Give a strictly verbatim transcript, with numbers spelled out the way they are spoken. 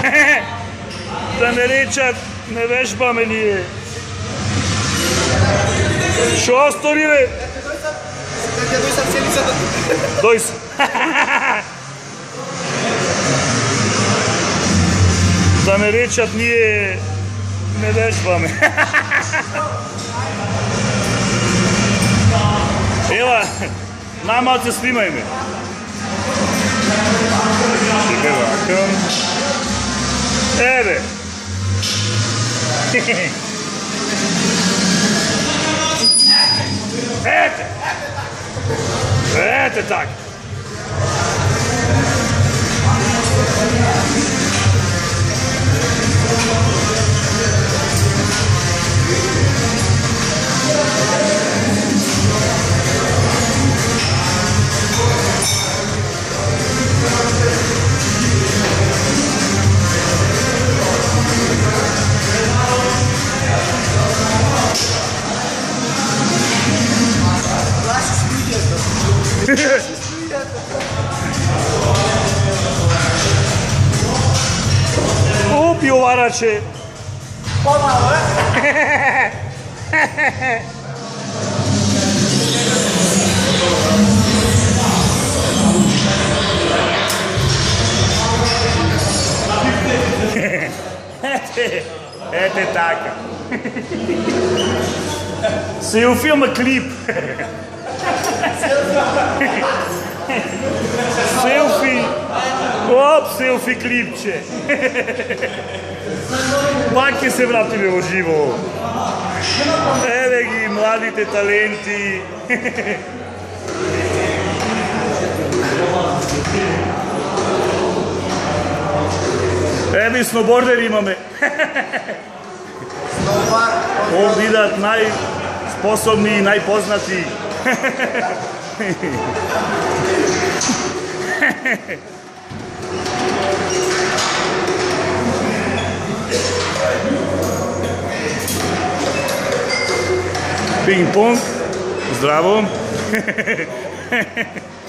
Да не речат, не вежбаме ние. Шо стори, бе? Дека дој сам седицата. Дој сам. Да не речат, ние не вежбаме. Ева, намалце снимајме. Еве. Ете. Ете так. О, пивовараче. Помало, е? Ете, ете така. Селфи, ама клип. Селфи. Оп, селфи клипче. Пак ќе се вратиме во живо. Еве ги младите таленти. Еве сноубордери имаме. Овде идат најспособни и најпознати. Пинг-понг, здраво.